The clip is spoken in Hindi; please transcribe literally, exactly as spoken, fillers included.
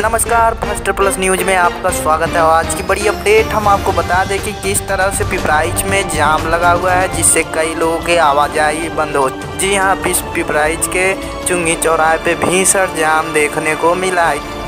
नमस्कार, फर्स्ट प्लस न्यूज में आपका स्वागत है। आज की बड़ी अपडेट हम आपको बता दें कि किस तरह से पिपराइच में जाम लगा हुआ है, जिससे कई लोगों की आवाजाही बंद हो। जी हाँ, पिपराइच के चुंगी चौराहे पे भीषण जाम देखने को मिला है।